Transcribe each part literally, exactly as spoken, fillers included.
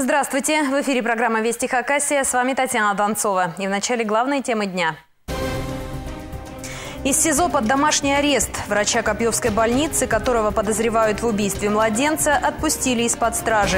Здравствуйте! В эфире программа «Вести Хакасия». С вами Татьяна Донцова. И в начале главные темы дня. Из СИЗО под домашний арест. Врача Копьевской больницы, которого подозревают в убийстве младенца, отпустили из-под стражи.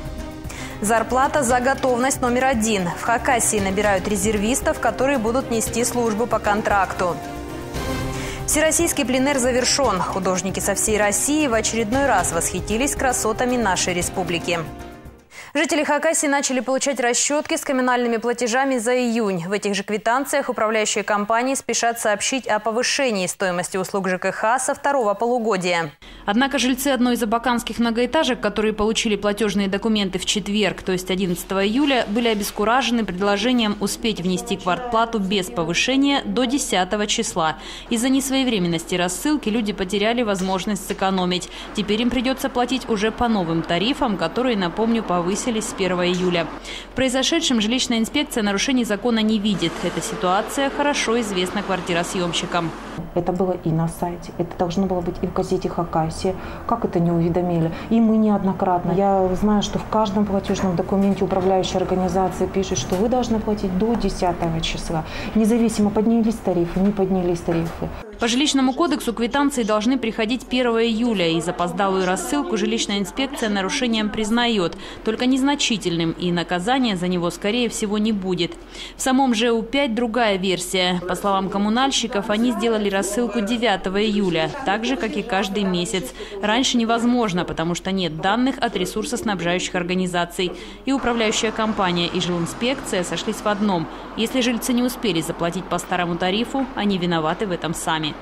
Зарплата за готовность номер один. В Хакасии набирают резервистов, которые будут нести службу по контракту. Всероссийский пленэр завершен. Художники со всей России в очередной раз восхитились красотами нашей республики. Жители Хакасии начали получать расчетки с коммунальными платежами за июнь. В этих же квитанциях управляющие компании спешат сообщить о повышении стоимости услуг ЖКХ со второго полугодия. Однако жильцы одной из абаканских многоэтажек, которые получили платежные документы в четверг, то есть одиннадцатого июля, были обескуражены предложением успеть внести квартплату без повышения до десятого числа. Из-за несвоевременности рассылки люди потеряли возможность сэкономить. Теперь им придется платить уже по новым тарифам, которые, напомню, повысились с первого июля. В произошедшем жилищная инспекция нарушений закона не видит. Эта ситуация хорошо известна квартиросъемщикам. Это было и на сайте, это должно было быть и в газете «Хакасия». Как это не уведомили? И мы неоднократно. Я знаю, что в каждом платежном документе управляющая организация пишет, что вы должны платить до десятого числа. Независимо, поднялись тарифы, не поднялись тарифы. По жилищному кодексу квитанции должны приходить первого июля, и запоздалую рассылку жилищная инспекция нарушением признает, только незначительным, и наказания за него, скорее всего, не будет. В самом ЖЭУ пять другая версия. По словам коммунальщиков, они сделали рассылку девятого июля, так же, как и каждый месяц. Раньше невозможно, потому что нет данных от ресурсоснабжающих организаций. И управляющая компания, и жилинспекция сошлись в одном. Если жильцы не успели заплатить по старому тарифу, они виноваты в этом сами.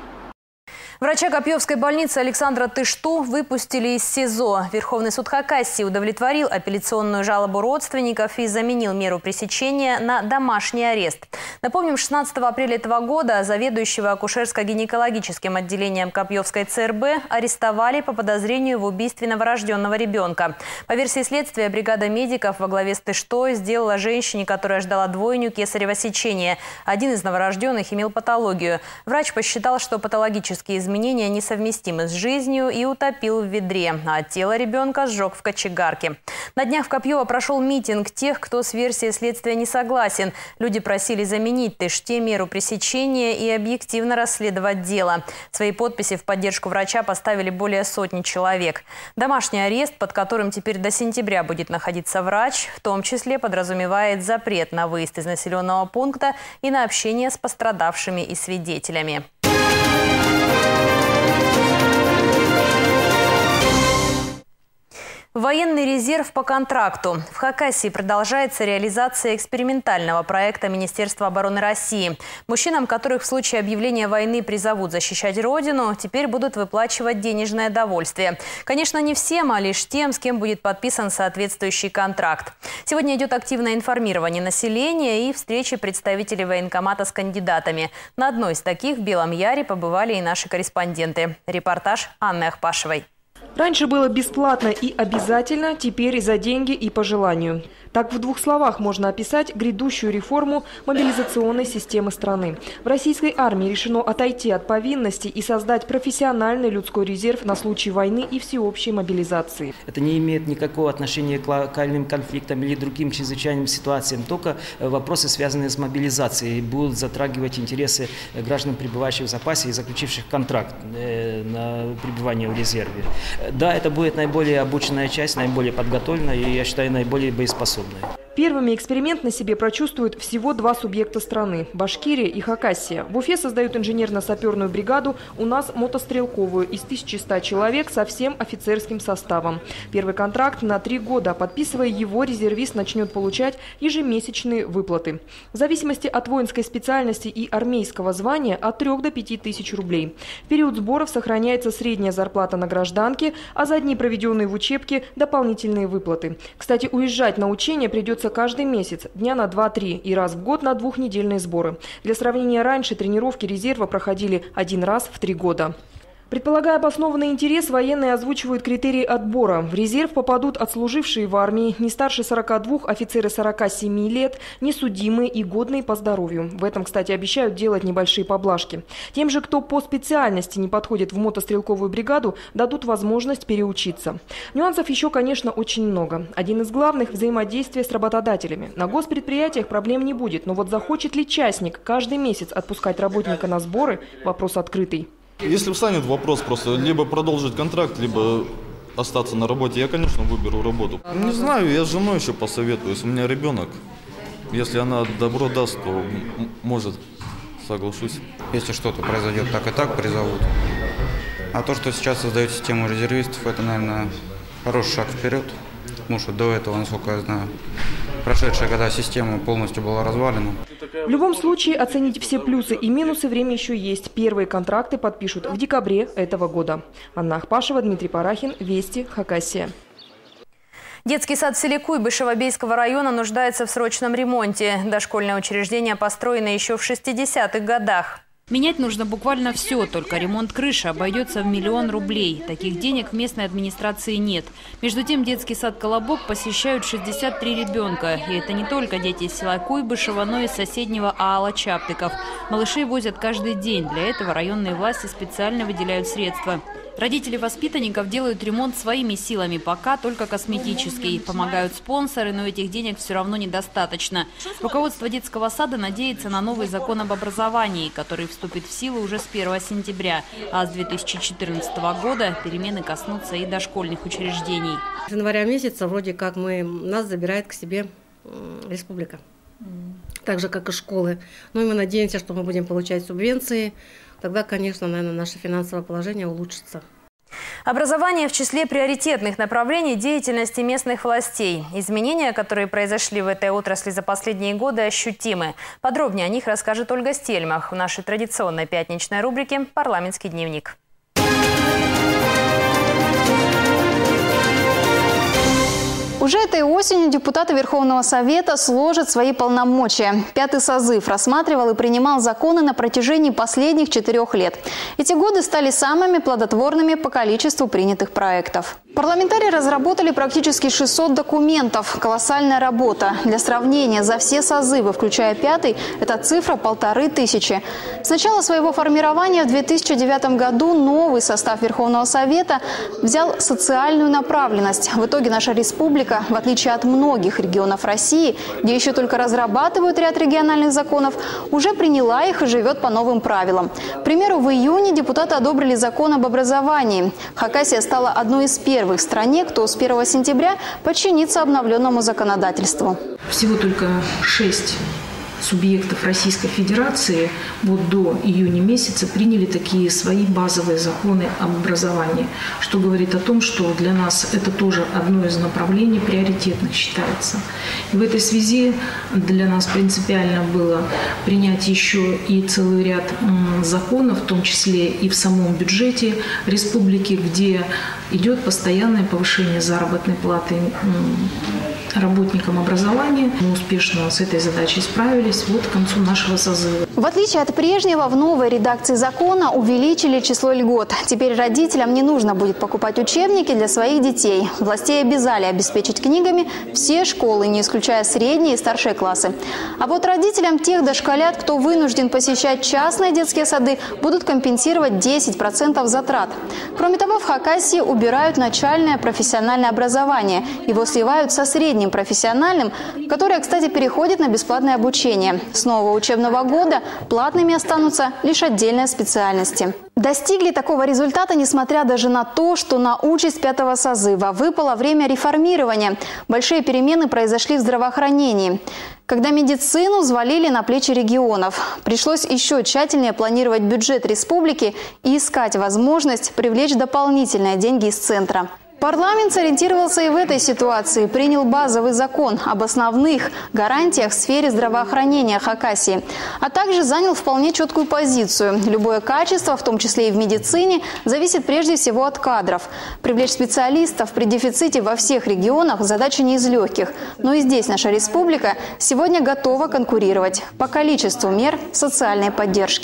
Врача Копьевской больницы Александра Тышту выпустили из СИЗО. Верховный суд Хакасии удовлетворил апелляционную жалобу родственников и заменил меру пресечения на домашний арест. Напомним, шестнадцатого апреля этого года заведующего акушерско-гинекологическим отделением Копьевской ЦРБ арестовали по подозрению в убийстве новорожденного ребенка. По версии следствия, бригада медиков во главе с Тыштой сделала женщине, которая ждала двойню, кесарево сечение. Один из новорожденных имел патологию. Врач посчитал, что патологические изменения Изменения несовместимы с жизнью и утопил в ведре, а тело ребенка сжег в кочегарке. На днях в Копьево прошел митинг тех, кто с версией следствия не согласен. Люди просили заменить Тыште меру пресечения и объективно расследовать дело. Свои подписи в поддержку врача поставили более сотни человек. Домашний арест, под которым теперь до сентября будет находиться врач, в том числе подразумевает запрет на выезд из населенного пункта и на общение с пострадавшими и свидетелями. Военный резерв по контракту. В Хакасии продолжается реализация экспериментального проекта Министерства обороны России. Мужчинам, которых в случае объявления войны призовут защищать Родину, теперь будут выплачивать денежное довольствие. Конечно, не всем, а лишь тем, с кем будет подписан соответствующий контракт. Сегодня идет активное информирование населения и встречи представителей военкомата с кандидатами. На одной из таких в Белом Яре побывали и наши корреспонденты. Репортаж Анны Ахпашевой. Раньше было бесплатно и обязательно, теперь и за деньги и по желанию. Так в двух словах можно описать грядущую реформу мобилизационной системы страны. В российской армии решено отойти от повинности и создать профессиональный людской резерв на случай войны и всеобщей мобилизации. Это не имеет никакого отношения к локальным конфликтам или другим чрезвычайным ситуациям. Только вопросы, связанные с мобилизацией, будут затрагивать интересы граждан, пребывающих в запасе и заключивших контракт на пребывание в резерве. Да, это будет наиболее обученная часть, наиболее подготовленная и, я считаю, наиболее боеспособная. Первыми эксперимент на себе прочувствуют всего два субъекта страны – Башкирия и Хакасия. В Уфе создают инженерно-саперную бригаду, у нас мотострелковую из тысячи ста человек со всем офицерским составом. Первый контракт на три года. Подписывая его, резервист начнет получать ежемесячные выплаты. В зависимости от воинской специальности и армейского звания – от трёх до пяти тысяч рублей. В период сборов сохраняется средняя зарплата на гражданке, а за дни, проведенные в учебке, дополнительные выплаты. Кстати, уезжать на учение придется каждый месяц, дня на два-три и раз в год на двухнедельные сборы. Для сравнения, раньше тренировки резерва проходили один раз в три года. Предполагая обоснованный интерес, военные озвучивают критерии отбора. В резерв попадут отслужившие в армии, не старше сорока двух, офицеры сорока семи лет, несудимые и годные по здоровью. В этом, кстати, обещают делать небольшие поблажки. Тем же, кто по специальности не подходит в мотострелковую бригаду, дадут возможность переучиться. Нюансов еще, конечно, очень много. Один из главных – взаимодействие с работодателями. На госпредприятиях проблем не будет, но вот захочет ли частник каждый месяц отпускать работника на сборы – вопрос открытый. Если встанет вопрос просто либо продолжить контракт, либо остаться на работе, я, конечно, выберу работу. Не знаю, я с женой еще посоветуюсь, у меня ребенок. Если она добро даст, то, может, соглашусь. Если что-то произойдет так и так, призовут. А то, что сейчас создают систему резервистов, это, наверное, хороший шаг вперед. Потому что до этого, насколько я знаю, прошедшая года система полностью была развалена. В любом случае, оценить все плюсы и минусы время еще есть. Первые контракты подпишут в декабре этого года. Анна Ахпашева, Дмитрий Парахин, Вести, Хакасия. Детский сад в селе Куйбышево Бейского района нуждается в срочном ремонте. Дошкольное учреждение построено еще в шестидесятых годах. Менять нужно буквально все, только ремонт крыши обойдется в миллион рублей. Таких денег в местной администрации нет. Между тем, детский сад «Колобок» посещают шестьдесят три ребенка. И это не только дети из села Куйбышево, но и из соседнего аала Чаптыков. Малышей возят каждый день. Для этого районные власти специально выделяют средства. Родители воспитанников делают ремонт своими силами, пока только косметический. Помогают спонсоры, но этих денег все равно недостаточно. Руководство детского сада надеется на новый закон об образовании, который вступит в силу уже с первого сентября. А с две тысячи четырнадцатого года перемены коснутся и дошкольных учреждений. С января месяца вроде как мы, нас забирает к себе республика, так же как и школы. Ну и мы надеемся, что мы будем получать субвенции. Тогда, конечно, наверное, наше финансовое положение улучшится. Образование в числе приоритетных направлений деятельности местных властей. Изменения, которые произошли в этой отрасли за последние годы, ощутимы. Подробнее о них расскажет Ольга Стельмах в нашей традиционной пятничной рубрике «Парламентский дневник». Уже этой осенью депутаты Верховного Совета сложат свои полномочия. Пятый созыв рассматривал и принимал законы на протяжении последних четырех лет. Эти годы стали самыми плодотворными по количеству принятых проектов. Парламентарии разработали практически шестьсот документов. Колоссальная работа. Для сравнения, за все созывы, включая пятый, эта цифра полторы тысячи. С начала своего формирования в две тысячи девятом году новый состав Верховного Совета взял социальную направленность. В итоге наша республика, в отличие от многих регионов России, где еще только разрабатывают ряд региональных законов, уже приняла их и живет по новым правилам. К примеру, в июне депутаты одобрили закон об образовании. Хакасия стала одной из первых в стране, кто с первого сентября подчинится обновленному законодательству. Всего только шесть субъектов Российской Федерации вот до июня месяца приняли такие свои базовые законы об образовании, что говорит о том, что для нас это тоже одно из направлений приоритетных считается. И в этой связи для нас принципиально было принять еще и целый ряд законов, в том числе и в самом бюджете республики, где идет постоянное повышение заработной платы работникам образования. Мы успешно с этой задачей справились вот к концу нашего созыва. В отличие от прежнего, в новой редакции закона увеличили число льгот. Теперь родителям не нужно будет покупать учебники для своих детей. Властей обязали обеспечить книгами все школы, не исключая средние и старшие классы. А вот родителям тех дошколят, кто вынужден посещать частные детские сады, будут компенсировать десять процентов затрат. Кроме того, в Хакасии убирают начальное профессиональное образование. Его сливают со средним профессиональным, которое, кстати, переходит на бесплатное обучение. С нового учебного года платными останутся лишь отдельные специальности. Достигли такого результата, несмотря даже на то, что на участь пятого созыва выпало время реформирования. Большие перемены произошли в здравоохранении, когда медицину взвалили на плечи регионов. Пришлось еще тщательнее планировать бюджет республики и искать возможность привлечь дополнительные деньги из центра. Парламент сориентировался и в этой ситуации. Принял базовый закон об основных гарантиях в сфере здравоохранения Хакасии, а также занял вполне четкую позицию. Любое качество, в том числе и в медицине, зависит прежде всего от кадров. Привлечь специалистов при дефиците во всех регионах – задача не из легких. Но и здесь наша республика сегодня готова конкурировать по количеству мер социальной поддержки.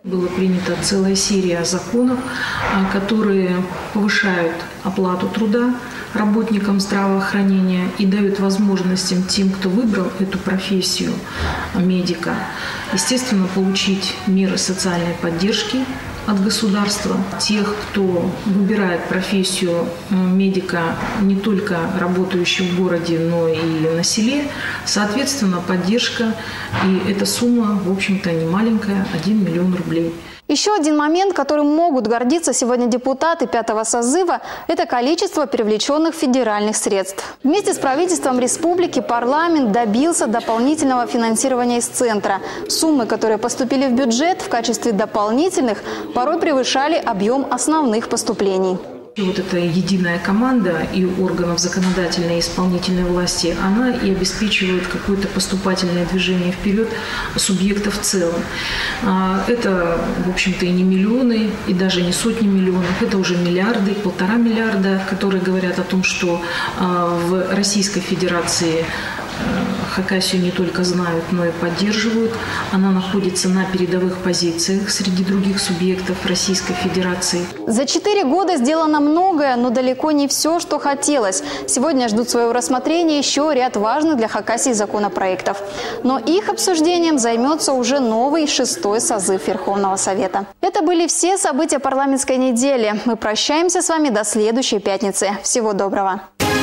Была принята целая серия законов, которые повышают оплату труда работникам здравоохранения и дают возможность тем, кто выбрал эту профессию медика, естественно, получить меры социальной поддержки от государства. Тех, кто выбирает профессию медика не только работающих в городе, но и на селе, соответственно, поддержка. И эта сумма, в общем-то, не маленькая, один миллион рублей. Еще один момент, которым могут гордиться сегодня депутаты пятого созыва – это количество привлеченных федеральных средств. Вместе с правительством республики парламент добился дополнительного финансирования из центра. Суммы, которые поступили в бюджет в качестве дополнительных, порой превышали объем основных поступлений. Вот эта единая команда и органов законодательной и исполнительной власти, она и обеспечивает какое-то поступательное движение вперед субъектов в целом. Это, в общем-то, и не миллионы, и даже не сотни миллионов, это уже миллиарды, полтора миллиарда, которые говорят о том, что в Российской Федерации Хакасию не только знают, но и поддерживают. Она находится на передовых позициях среди других субъектов Российской Федерации. За четыре года сделано многое, но далеко не все, что хотелось. Сегодня ждут своего рассмотрения еще ряд важных для Хакасии законопроектов. Но их обсуждением займется уже новый шестой созыв Верховного Совета. Это были все события парламентской недели. Мы прощаемся с вами до следующей пятницы. Всего доброго!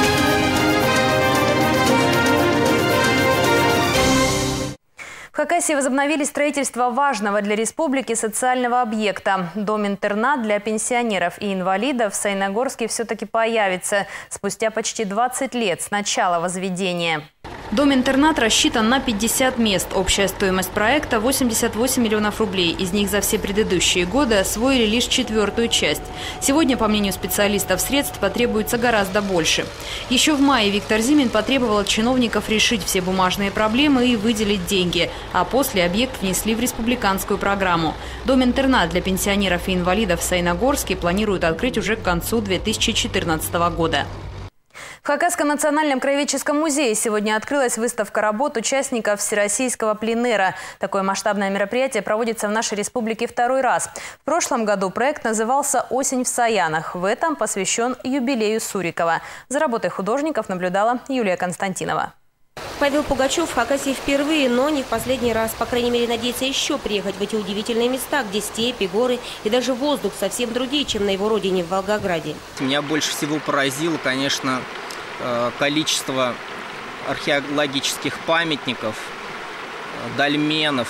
В Хакасии возобновили строительство важного для республики социального объекта. Дом-интернат для пенсионеров и инвалидов в Саяногорске все-таки появится спустя почти двадцать лет с начала возведения. Дом-интернат рассчитан на пятьдесят мест. Общая стоимость проекта – восемьдесят восемь миллионов рублей. Из них за все предыдущие годы освоили лишь четвертую часть. Сегодня, по мнению специалистов, средств потребуется гораздо больше. Еще в мае Виктор Зимин потребовал от чиновников решить все бумажные проблемы и выделить деньги. А после объект внесли в республиканскую программу. Дом-интернат для пенсионеров и инвалидов в Саяногорске планируют открыть уже к концу две тысячи четырнадцатого года. В Хакасском национальном краеведческом музее сегодня открылась выставка работ участников Всероссийского пленэра. Такое масштабное мероприятие проводится в нашей республике второй раз. В прошлом году проект назывался «Осень в Саянах». В этом посвящен юбилею Сурикова. За работой художников наблюдала Юлия Константинова. Павел Пугачев в Хакасии впервые, но не в последний раз. По крайней мере, надеется еще приехать в эти удивительные места, где степи, горы и даже воздух совсем другие, чем на его родине в Волгограде. Меня больше всего поразило, конечно, количество археологических памятников, дольменов,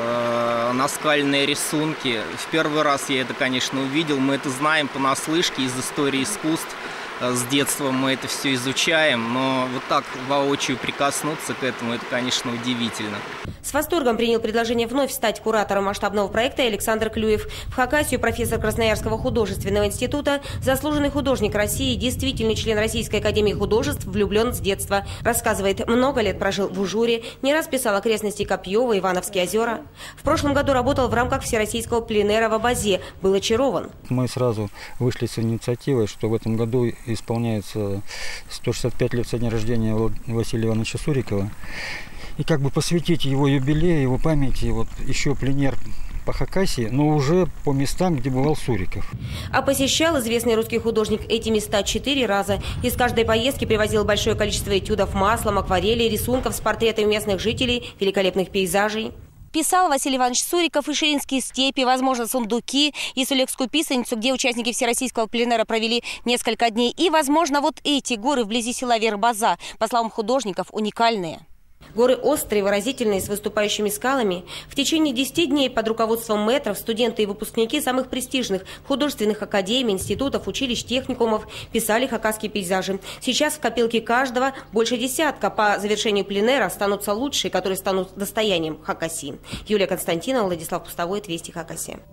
наскальные рисунки. В первый раз я это, конечно, увидел. Мы это знаем понаслышке из истории искусств. С детства мы это все изучаем, но вот так воочию прикоснуться к этому, это, конечно, удивительно. С восторгом принял предложение вновь стать куратором масштабного проекта Александр Клюев. В Хакасию профессор Красноярского художественного института, заслуженный художник России, действительный член Российской академии художеств, влюблен с детства. Рассказывает, много лет прожил в Ужуре, не раз писал окрестности Копьева, Ивановские озера. В прошлом году работал в рамках Всероссийского пленэра в Абазе. Был очарован. Мы сразу вышли с инициативой, что в этом году исполняется сто шестьдесят пять лет со дня рождения Василия Ивановича Сурикова. И как бы посвятить его юбилею, его памяти, вот еще пленер по Хакасии, но уже по местам, где бывал Суриков. А посещал известный русский художник эти места четыре раза. Из каждой поездки привозил большое количество этюдов маслом, акварелей, рисунков с портретами местных жителей, великолепных пейзажей. Писал Василий Иванович Суриков и Ширинские степи, возможно, Сундуки, и Сулексскую писаницу, где участники Всероссийского пленэра провели несколько дней. И, возможно, вот эти горы вблизи села Вербаза, по словам художников, уникальные. Горы острые, выразительные, с выступающими скалами. В течение десяти дней под руководством мэтров студенты и выпускники самых престижных художественных академий, институтов, училищ, техникумов писали хакасские пейзажи. Сейчас в копилке каждого больше десятка. По завершению пленэра останутся лучшие, которые станут достоянием Хакасии. Юлия Константинова, Владислав Пустовой, Вести Хакасия.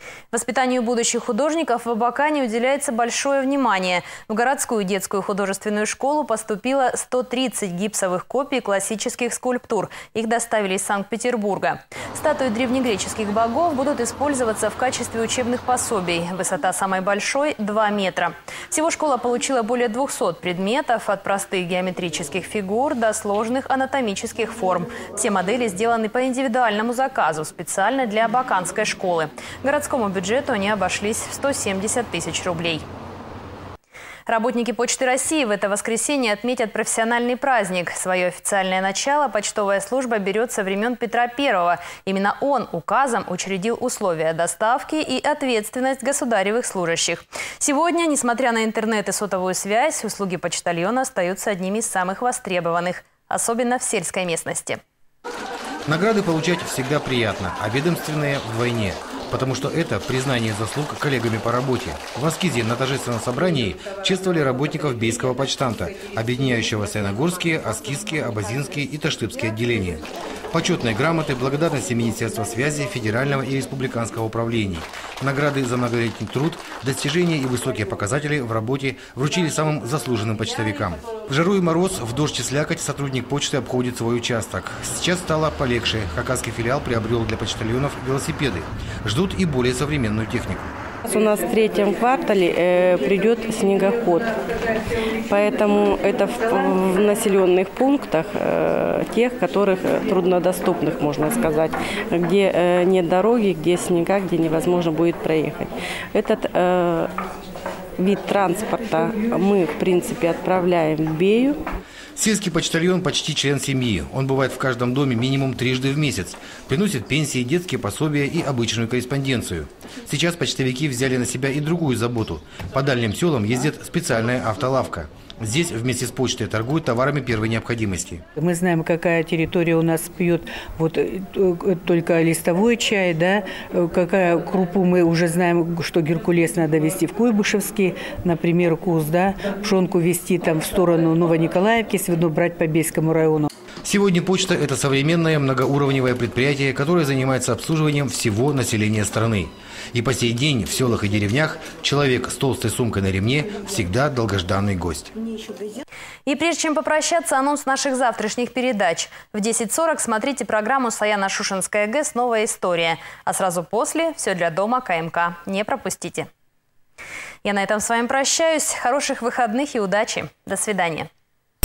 Воспитанию будущих художников в Абакане уделяется большое внимание. В городскую детскую художественную школу поступило сто тридцать гипсовых копий классических скульптур. Их доставили из Санкт-Петербурга. Статуи древнегреческих богов будут использоваться в качестве учебных пособий. Высота самой большой – два метра. Всего школа получила более двухсот предметов, от простых геометрических фигур до сложных анатомических форм. Все модели сделаны по индивидуальному заказу, специально для абаканской школы. Городскому бюджету они обошлись в сто семьдесят тысяч рублей. Работники Почты России в это воскресенье отметят профессиональный праздник. Свое официальное начало почтовая служба берет со времен Петра Первого. Именно он указом учредил условия доставки и ответственность государевых служащих. Сегодня, несмотря на интернет и сотовую связь, услуги почтальона остаются одними из самых востребованных, особенно в сельской местности. Награды получать всегда приятно, а ведомственные вдвойне. Потому что это признание заслуг коллегами по работе. В Аскизе на торжественном собрании чествовали работников Бейского почтамта, объединяющего Саяногорские, Аскизские, Абазинские и Таштыбские отделения. Почетные грамоты, благодарности Министерства связи, федерального и республиканского управлений. Награды за многолетний труд, достижения и высокие показатели в работе вручили самым заслуженным почтовикам. В жару и мороз, в дождь и слякоть сотрудник почты обходит свой участок. Сейчас стало полегче. Хакасский филиал приобрел для почтальонов велосипеды. Ждут и более современную технику. У нас в третьем квартале э, придет снегоход, поэтому это в, в населенных пунктах, э, тех, которых труднодоступных, можно сказать, где э, нет дороги, где снега, где невозможно будет проехать. Этот э, вид транспорта мы, в принципе, отправляем в Бею. Сельский почтальон почти член семьи. Он бывает в каждом доме минимум трижды в месяц. Приносит пенсии, детские пособия и обычную корреспонденцию. Сейчас почтовики взяли на себя и другую заботу. По дальним селам ездит специальная автолавка. Здесь вместе с почтой торгуют товарами первой необходимости. Мы знаем, какая территория у нас пьет вот только листовой чай, да, какая крупу мы уже знаем, что Геркулес надо везти в Куйбышевский, например, Куз, да, пшенку везти там в сторону Новониколаевки, свино брать по Бейскому району. Сегодня почта – это современное многоуровневое предприятие, которое занимается обслуживанием всего населения страны. И по сей день в селах и деревнях человек с толстой сумкой на ремне всегда долгожданный гость. И прежде чем попрощаться, анонс наших завтрашних передач. В десять сорок смотрите программу «Саяно-Шушенская ГЭС. Новая история». А сразу после «Все для дома. КМК». Не пропустите. Я на этом с вами прощаюсь. Хороших выходных и удачи. До свидания.